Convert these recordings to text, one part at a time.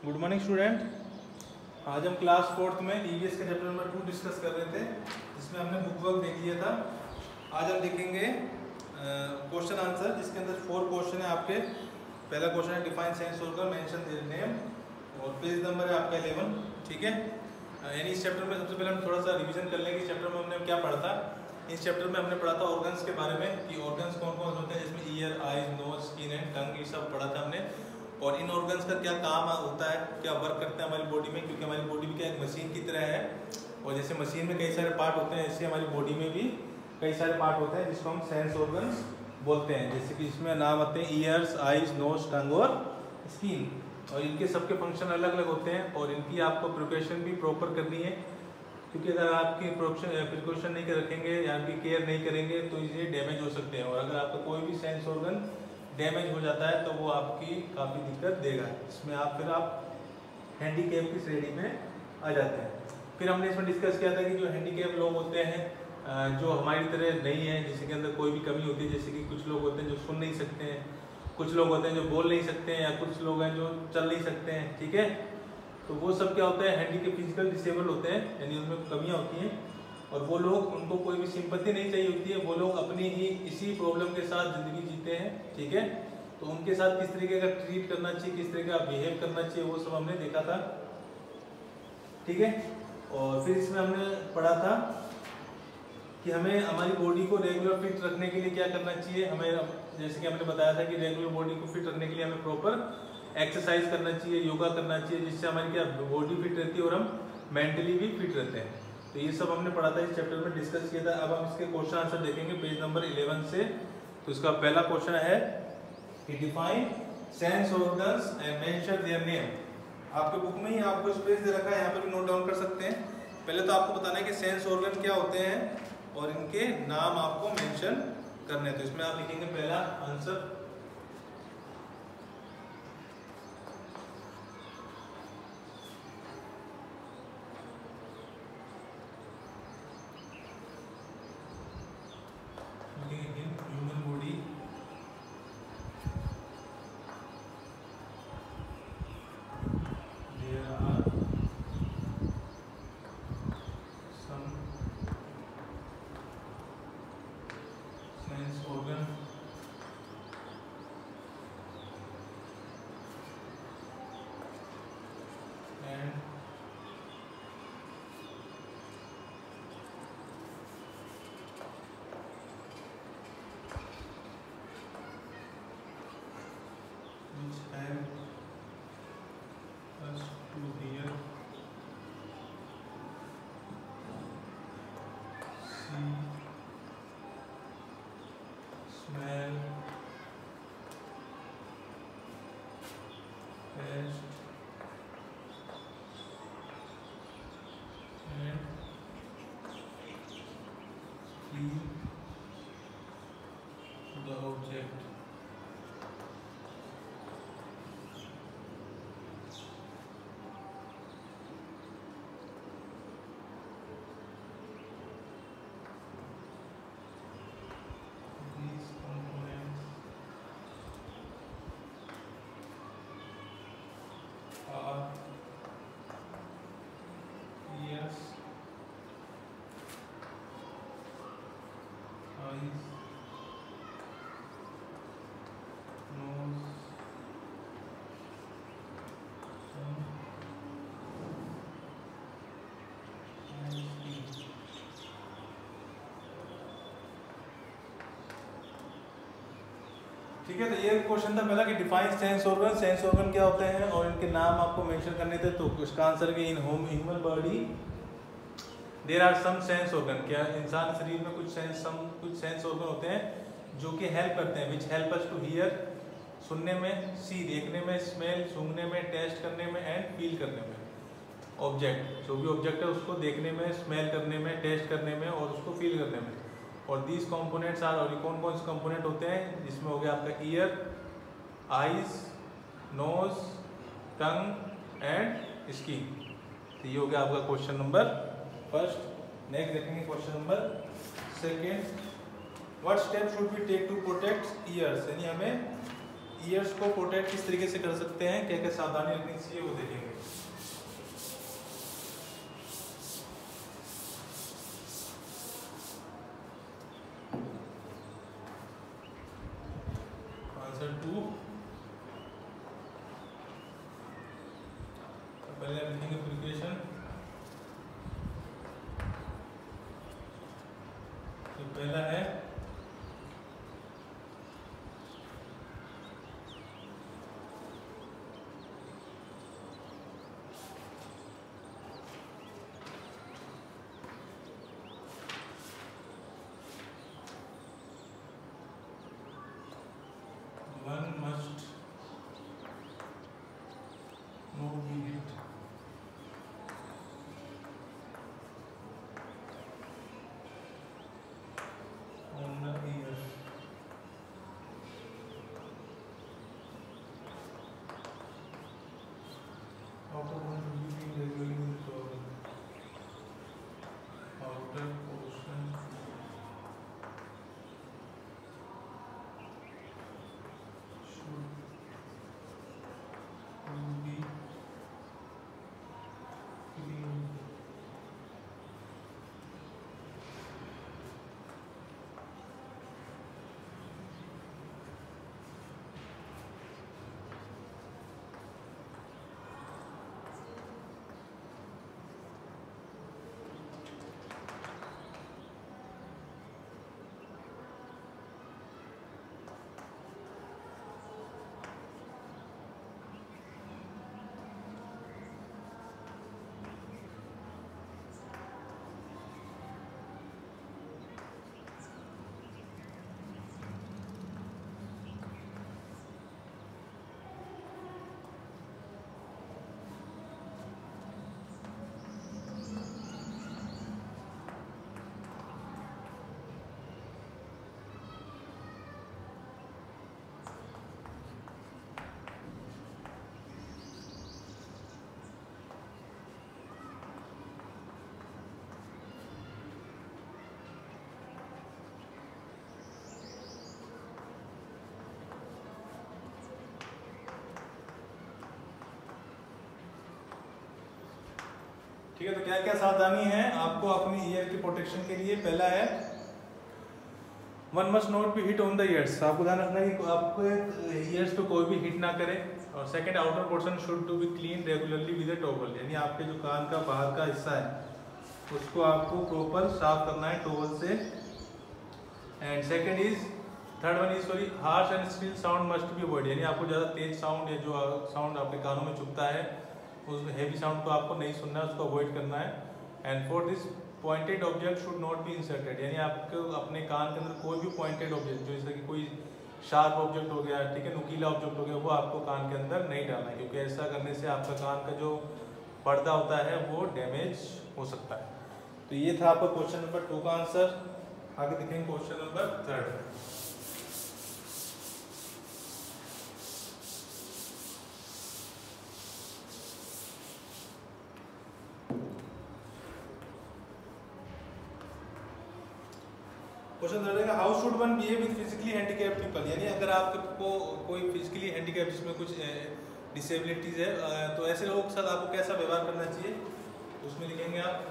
Good morning student. आज हम class fourth में ईवीएस के चैप्टर नंबर 2 डिस्कस कर रहे थे, जिसमें हमने बुक वर्क देख लिया था। आज हम देखेंगे क्वेश्चन आंसर, जिसके अंदर 4 क्वेश्चन है आपके। पहला क्वेश्चन है define sense organ, mention their name, और पेज नंबर है आपका 11। ठीक है, यानी इस चैप्टर में सबसे पहले हम थोड़ा सा रिवीजन कर लेंगे। इस चैप्टर में हमने क्या पढ़ा था। इस चैप्टर में हमने पढ़ा था ऑर्गन्स के बारे में कि ऑर्गन्स कौन कौन होते हैं, जिसमें ear, eyes, nose, skin and tongue, ये सब पढ़ा था हमने। और इन ऑर्गन्स का क्या काम होता है, क्या वर्क करते हैं हमारी बॉडी में, क्योंकि हमारी बॉडी भी क्या एक मशीन की तरह है। और जैसे मशीन में कई सारे पार्ट होते हैं, ऐसे हमारी बॉडी में भी कई सारे पार्ट होते हैं जिसको हम सेंस ऑर्गन्स बोलते हैं। जैसे कि इसमें नाम आते हैं ईयर्स, आईज, नोज, टंग और स्किन। और इनके सबके फंक्शन अलग अलग होते हैं और इनकी आपको प्रिपरेशन भी प्रॉपर करनी है, क्योंकि अगर आपकी प्रिकॉशन नहीं रखेंगे या आपकी केयर नहीं करेंगे तो ये डैमेज हो सकते हैं। और अगर आपका कोई भी सेंस ऑर्गन डैमेज हो जाता है तो वो आपकी काफ़ी दिक्कत देगा। इसमें आप हैंडीकैप की श्रेणी में आ जाते हैं। फिर हमने इसमें डिस्कस किया था कि जो हैंडीकैप लोग होते हैं, जो हमारी तरह नहीं है, जिसके अंदर कोई भी कमी होती है, जैसे कि कुछ लोग होते हैं जो सुन नहीं सकते हैं, कुछ लोग होते हैं जो बोल नहीं सकते हैं, या कुछ लोग हैं जो चल नहीं सकते हैं। ठीक है, तो वो सब क्या होता है, हैंडीकैप फिजिकल डिसेबल होते हैं, यानी उनमें कमियाँ होती हैं। और वो लोग, उनको कोई भी सिंपैथी नहीं चाहिए होती है, वो लोग अपनी ही इसी प्रॉब्लम के साथ ज़िंदगी जीते हैं। ठीक है, तो उनके साथ किस तरीके का ट्रीट करना चाहिए, किस तरीके का बिहेव करना चाहिए, वो सब हमने देखा था। ठीक है, और फिर इसमें हमने पढ़ा था कि हमें हमारी बॉडी को रेगुलर फिट रखने के लिए क्या करना चाहिए। हमें जैसे कि हमने बताया था कि रेगुलर बॉडी को फिट रखने के लिए हमें प्रॉपर एक्सरसाइज करना चाहिए, योगा करना चाहिए, जिससे हमारी क्या बॉडी फिट रहती है और हम मेंटली भी फिट रहते हैं। तो ये सब हमने पढ़ा था, इस चैप्टर में डिस्कस किया था। अब हम इसके क्वेश्चन आंसर देखेंगे पेज नंबर 11 से। तो इसका पहला क्वेश्चन है कि define sense organs and mention their name. आपके बुक में ही आपको स्पेस दे रखा है, यहाँ पर भी नोट डाउन कर सकते हैं। पहले तो आपको बताना है कि सेंस ऑर्गन क्या होते हैं और इनके नाम आपको मेंशन करने हैं। तो इसमें आप लिखेंगे पहला answer, human body there are some sense organ and which help us to hear, see, smell, taste and feel the object. These components are ears, eyes, nose, tongue, and skin. ठीक है, तो ये क्वेश्चन था पहला कि define sense organ, sense organ क्या होते हैं और इनके नाम आपको मेंशन करने थे। तो इसका आंसर है in human body there are some sense organ. क्या इंसान शरीर में कुछ सेंस ऑर्गन होते हैं जो कि हेल्प करते हैं, which help us to hear, सुनने में, सी, देखने में, स्मेल, सूंघने में, टेस्ट करने में, एंड फील करने में। ऑब्जेक्ट, जो भी ऑब्जेक्ट है उसको देखने में, स्मेल करने में, टेस्ट करने में और उसको फील करने में। और दीज कंपोनेंट्स आर, और कौन कौन से कंपोनेंट होते हैं, जिसमें हो गया आपका ear, eyes, nose, tongue and skin. तो ये हो गया आपका क्वेश्चन नंबर फर्स्ट। नेक्स्ट देखेंगे question number second, what step should we take to protect ears, यानी हमें ईयर्स को प्रोटेक्ट किस तरीके से कर सकते हैं, क्या क्या सावधानी रखनी चाहिए, वो देखेंगे। आंसर 2, पहले हम लिखेंगे प्रिकॉशन। तो पहला है one must not be hit on the ear. Outer one should be clean regularly with towel. Outer portion should be clean. ठीक है, तो क्या क्या सावधानी है आपको अपनी ईयर की प्रोटेक्शन के लिए। पहला है one must not be hit on the ears, आपको ध्यान रखना है कि आपको ईयर्स पे कोई भी हिट ना करे। और second, outer portion should to be clean regularly with a towel, यानी आपके जो कान का बाहर का हिस्सा है उसको आपको प्रॉपर साफ करना है टॉवल से। And second is, third one is sorry, harsh and still sound must be avoid, यानी आपको ज़्यादा तेज साउंड या जो साउंड आपके कानों में चुभता है उस हेवी साउंड को आपको नहीं सुनना है, उसको अवॉइड करना है। And fourth is, pointed object should not be inserted, यानी आपको अपने कान के अंदर कोई भी पॉइंटेड ऑब्जेक्ट, जो जैसे कि कोई शार्प ऑब्जेक्ट हो गया, ठीक है, नुकीला ऑब्जेक्ट हो गया, वो आपको कान के अंदर नहीं डालना है, क्योंकि ऐसा करने से आपका कान का जो पर्दा होता है वो डैमेज हो सकता है। तो ये था आपका क्वेश्चन नंबर 2 का आंसर। आगे देखेंगे क्वेश्चन नंबर 3। क्वेश्चन रहेगा, how should one behave with physically handicapped people, यानी अगर आपको कोई फिजिकली हैंडीकैप जिसमें कुछ डिसेबिलिटीज है तो ऐसे लोगों के साथ आपको कैसा व्यवहार करना चाहिए। तो उसमें लिखेंगे आप,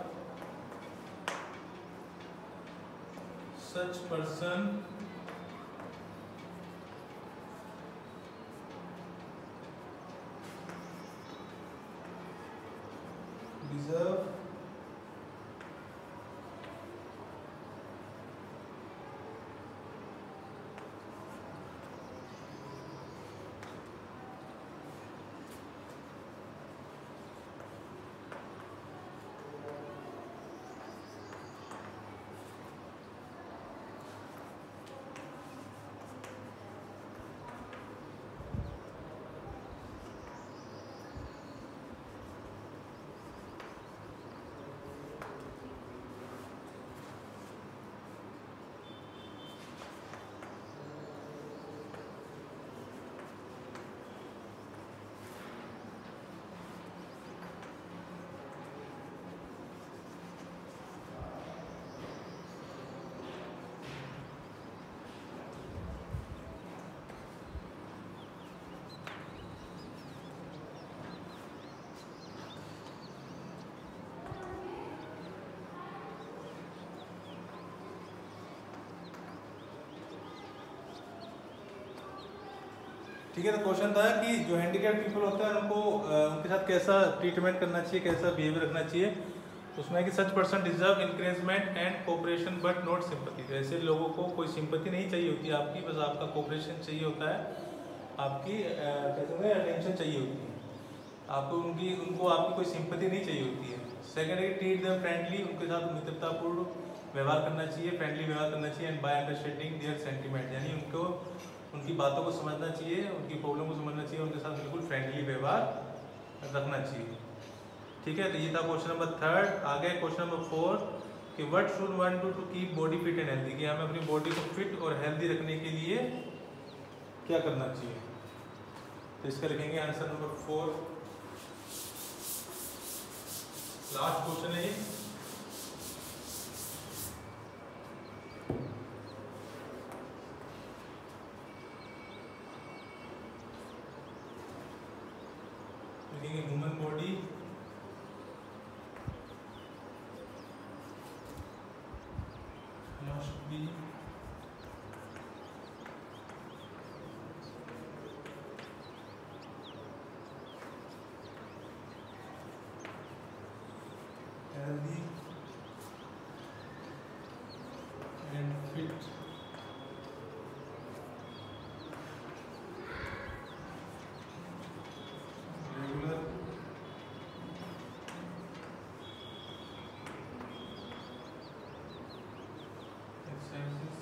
सच पर्सन डिजर्व ठीक है। तो क्वेश्चन था कि जो हैंडीकैप पीपल होता है उनको उनके साथ कैसा ट्रीटमेंट करना चाहिए, कैसा बिहेवियर रखना चाहिए। तो उसमें कि such person deserve encouragement and cooperation but not sympathy. तो ऐसे लोगों को कोई सिंपैथी नहीं चाहिए होती आपकी, बस आपका कोऑपरेशन चाहिए होता है, आपकी कैसे अटेंशन चाहिए होती है आपको, उनको आपकी कोई सिंपैथी नहीं चाहिए होती है। सेकेंड है ट्रीट देम फ्रेंडली, उनके साथ मित्रतापूर्ण व्यवहार करना चाहिए, फ्रेंडली व्यवहार करना चाहिए। And by understanding their sentiment, यानी उनको उनकी बातों को समझना चाहिए, उनकी प्रॉब्लम को समझना चाहिए, उनके साथ बिल्कुल फ्रेंडली व्यवहार रखना चाहिए। ठीक है। तो ये था क्वेश्चन नंबर 3। आगे क्वेश्चन नंबर 4 कि what should one do to keep body fit and healthy, कि हमें अपनी बॉडी को फिट और हेल्दी रखने के लिए क्या करना चाहिए। तो इसका लिखेंगे आंसर नंबर 4, लास्ट क्वेश्चन है ये। लिखेंगे human body must be healthy and fit regular exercises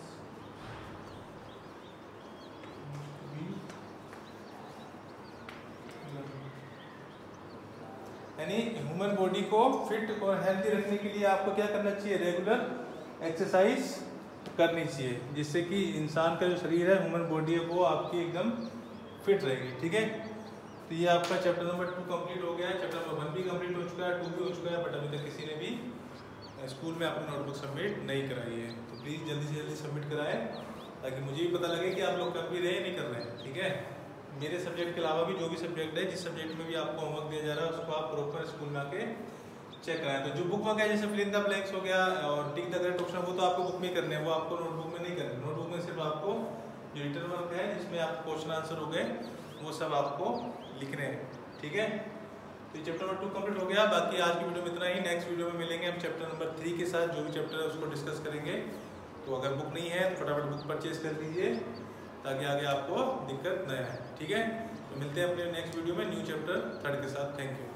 यानी ह्यूमन बॉडी को फिट और हेल्दी रखने के लिए आपको क्या करना चाहिए, रेगुलर एक्सरसाइज करनी चाहिए, जिससे कि इंसान का जो शरीर है, ह्यूमन बॉडी है, वो आपकी एकदम फिट रहेगी। ठीक है। तो ये आपका चैप्टर नंबर 2 कंप्लीट हो गया है। चैप्टर नंबर 1 भी कंप्लीट हो चुका है, 2 भी हो चुका है, बट अभी तक किसी ने भी स्कूल में अपनी नोटबुक सबमिट नहीं कराई है। तो प्लीज़ जल्दी से जल्दी सबमिट कराएं, ताकि मुझे भी पता लगे कि आप लोग कर भी रहे नहीं कर रहे हैं। ठीक है। मेरे सब्जेक्ट के अलावा भी जो भी सब्जेक्ट है, जिस सब्जेक्ट में भी आपको होमवर्क दिया जा रहा है, उसको आप प्रॉपर स्कूल में आके चेक कराएं। तो जो बुक में क्या, जैसे फिल इन द ब्लैंक्स हो गया और टिक द करेक्ट ऑप्शन, वो तो आपको बुक में करने हैं, वो आपको नोटबुक में नहीं करने। नोटबुक में सिर्फ आपको जो रिटन वर्क है, जिसमें आप क्वेश्चन आंसर हो गए, वो सब आपको लिखने हैं। ठीक है। तो चैप्टर नंबर 2 कंप्लीट हो गया। बाकी आज की वीडियो में इतना ही। नेक्स्ट वीडियो में मिलेंगे हम चैप्टर नंबर 3 के साथ, जो भी चैप्टर है उसको डिस्कस करेंगे। तो अगर बुक नहीं है तो फटाफट बुक परचेज कर लीजिए, ताकि आगे आपको दिक्कत न आए। ठीक है। तो मिलते हैं अपने नेक्स्ट वीडियो में न्यू चैप्टर 3 के साथ। Thank you.